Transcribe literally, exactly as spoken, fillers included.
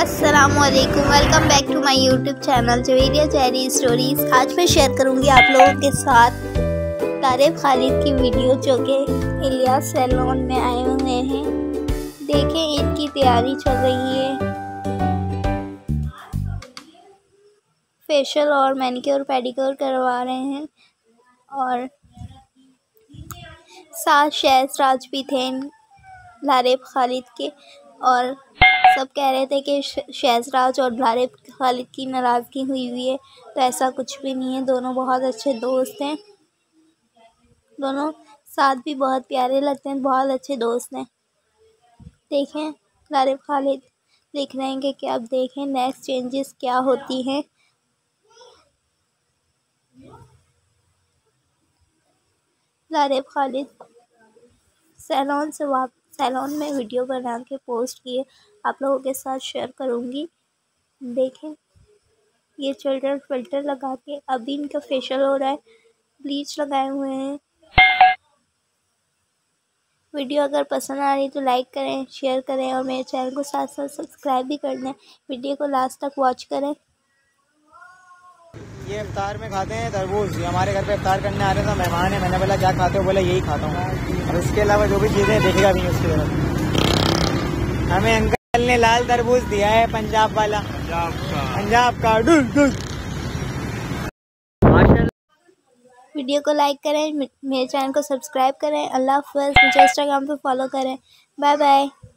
अस्सलामुअलैकुम, welcome back to my YouTube channel Javeria cherry stories. आज मैं शेयर करूंगी आप लोगों के साथ तारिफ खालिद की वीडियो जो कि इलियास सैलून में आए हुए हैं। देखें, इनकी तैयारी चल रही है, फेशियल और मैनिक्योर पेडिक्योर करवा रहे हैं और साथ शहज़राज भी थे तारिफ खालिद के। और सब कह रहे थे कि शहज़राज और तारिफ खालिद की नाराज़गी हुई हुई है, तो ऐसा कुछ भी नहीं है। दोनों बहुत अच्छे दोस्त हैं, दोनों साथ भी बहुत प्यारे लगते हैं, बहुत अच्छे दोस्त हैं। देखें, तारिफ खालिद देख रहे हैं कि अब देखें नेक्स्ट चेंजेस क्या होती हैं। तारिफ खालिद सैलून से वाप सैलून में वीडियो बना के पोस्ट किए, आप लोगों के साथ शेयर करूंगी। देखें, ये चिल्ड्रन फिल्टर लगा के अभी इनका फेशियल हो रहा है, ब्लीच लगाए हुए हैं। वीडियो अगर पसंद आ रही तो लाइक करें, शेयर करें और मेरे चैनल को साथ साथ सब्सक्राइब भी कर दें। वीडियो को लास्ट तक वॉच करें। ये इफ्तार में खाते हैं तरबूज। हमारे घर पे इफ्तार करने आ रहे थे, मेहमान है। मैंने बोला क्या खाते हो? बोला यही खाता हूँ, और इसके अलावा जो भी चीज़ें देखेगा भी उसकी तरफ। हमें अंकल ने लाल तरबूज दिया है, पंजाब वाला, पंजाब का पंजाब का डुल डुल। वीडियो को लाइक करें, मेरे चैनल को सब्सक्राइब करें। अल्लाह हाफ़िज़। मुझे इंस्टाग्राम पे फॉलो करें। Bye bye.